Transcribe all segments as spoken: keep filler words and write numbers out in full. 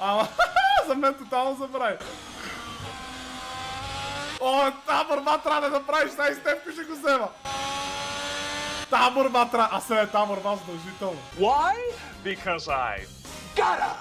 Ама, за мен тотално забрави. О, тази борба трябва да направиш, сега и Стефко ще го взема. Тази борба трябва, а сега е тази борба задължително. Why? Because I gotta!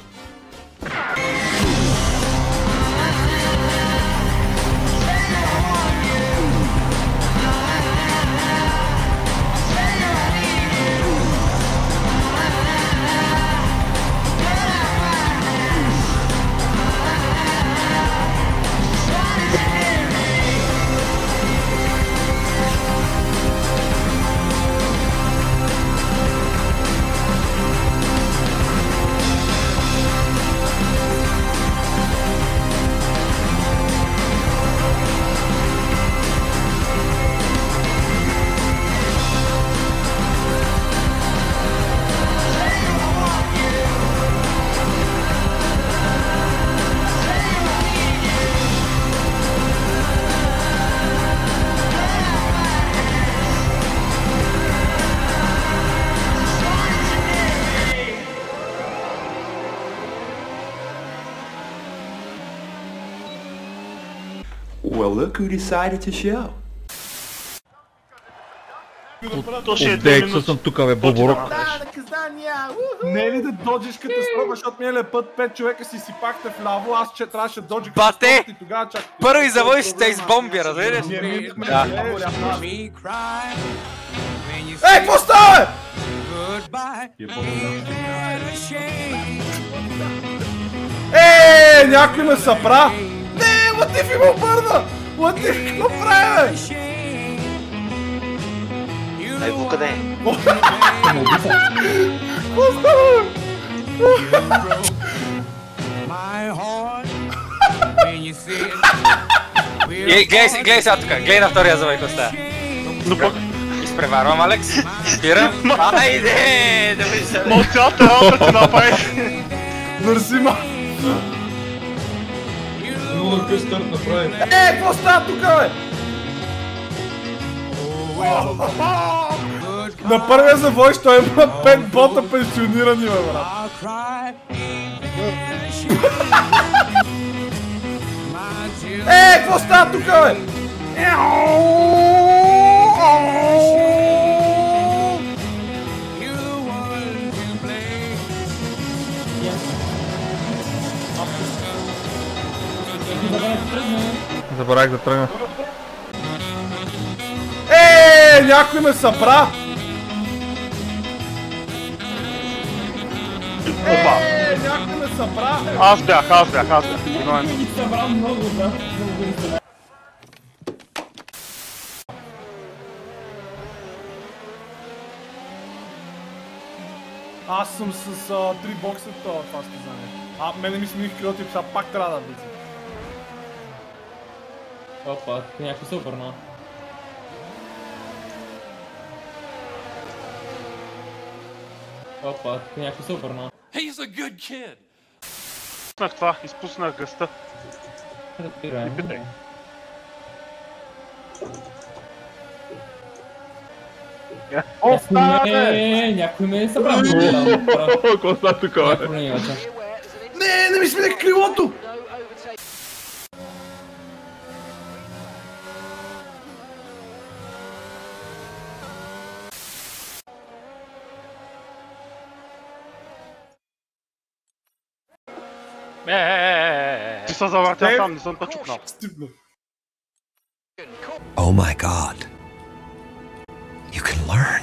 Well, look who decided to show. Отдейкса съм тука, бе, Боборок. Да, наказания! Не е ли да доджиш като строга, защото миналия път пет човека си сипахте вляво, аз че трябваше да доджи като Бате! и тогава чак... Първо и завой ще те избомби, разбираш? Да. Ей, какво става, бе? Ей, някой ме събра! Не, Латифи му обърна! Латифи, какво прави, бе? Ай, го къде е? Какво става, бе? Гледай сега тук, гледай на втория завой, какво става. Но пък... Изпреварвам, Алекс. Спирам. Айде! Да виждаме. Мол цялата работа ти направиш. Мърси, ма! Много на къс старт направи. Е, какво става тук, бе? На първия завой, що има пет бота пенсионирани, бе, брат. Е, какво става тук, бе? Забравих да тръгна. Е, някой ме събра! Е, някой ме събра! Аз бях, аз бях, аз бях. Аз съм с а, три бокса в това състезание. А, мене ми смених крилото и сега пак трябва да влизам. Опа, някой се обърна. Опа, някой се обърна. He's a good kid. Изпуснах това, изпуснах гъста. Разбираем. Не питай. О, става, бе! Някой ме е събрал. Какво става тук, бе? Не, не ми смених крилото! Ееееееее. Ти се завъртя там, не съм те чукнал. Стипна. Oh my god. You can learn.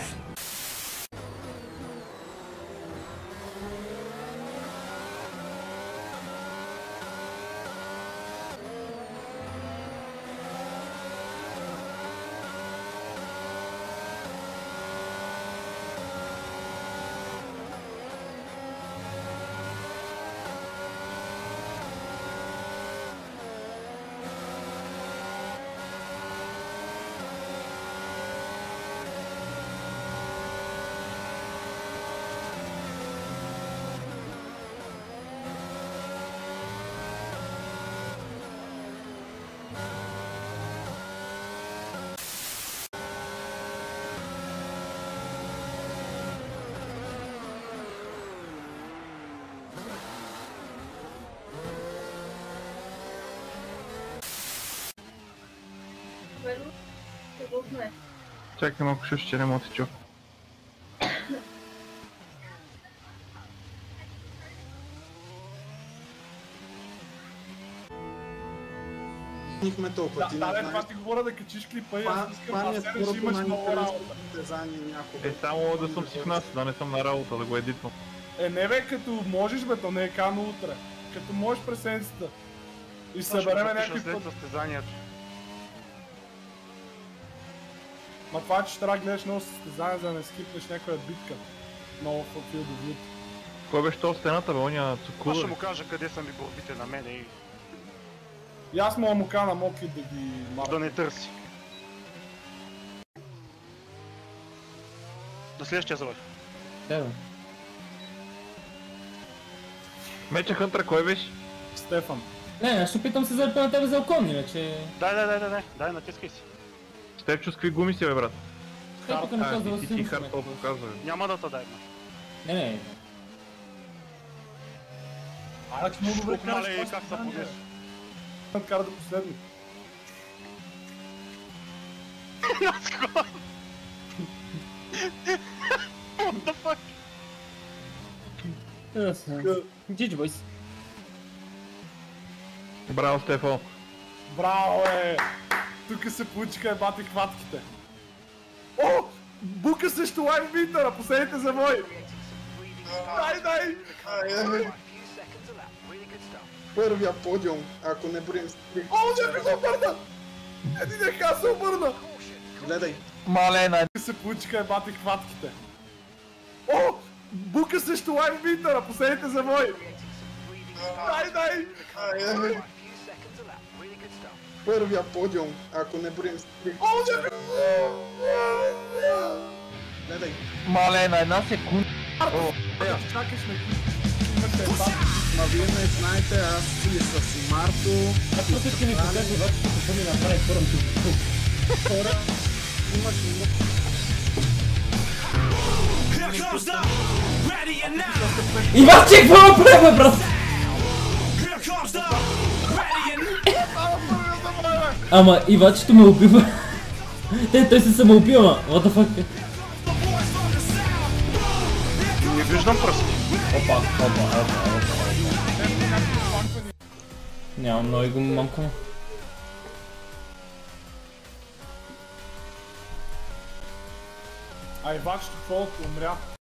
Верно? Какво е? Чакай малко, ще ще не ти чу. Нихме толкова, ти Да, не да, знаеш. това ти говоря да качиш клипа и Това аз искам, това ми аз е се реши, първото имаш много най-интересно работа. състезание някога. Е, само да съм си в нас, да не съм на работа, да го едитвам. Е, не бе, като можеш бе, то не е кано утре. Като можеш през седмицата. И ще събереме някакви след път. състезанието. Ма това, че ще трябва да гледаш много състезания, за да не скипнеш някоя битка. Много в Field of Loot. Кой беше то стената, бе, оня Аз ще цукула? му кажа къде са ми борбите на мене и И аз мога му кана Моки да ги да марка. не търси. На следващия завой. Да, бе. Меча Хънтър, кой беше? Стефан. Не, аз ще питам се за на тебе за окон, иначе... Дай, дай, дай, дай, дай, дай, натискай си. Степчо, с какви гуми си, бе, брат? Те тук не А, казва да ти си ти имаме. хардкор показва, бе. Няма да те дай, ма. Не, не, А, че много добре Колко маля караш и това как се състезание, подеш. бе. Кара до последно. What the fuck? не. Джидж, бойс. Браво, Стефо. Браво, е! Тук се получиха ебати хватките. О! Бука срещу лайфбитъра, последните завои! Дай, дай! Първия подиум, ако не броим... О, не се обърна! Еди нека се обърна! Гледай. Малена. Тук се получиха ебати хватките. О! Бука срещу лайфбитъра, последните завои! Дай, дай! Първия подиум, ако не броим... О, не! Гледай. Малена, една секунда. Чакаш ме, имате ебати. Ма вие не знаете, аз си с Марто... Аз просто ще ми покажа, обаче, какво ми направи първото. Хора, имаш много... Иванчик, какво направи, брат? Ама Ивачето ме убива. Те, той се самоубива, ма. What the fuck? Не виждам пръст. Опа, опа, опа, опа. Нямам много и го мамкам. Ай, бачето, твоето умря.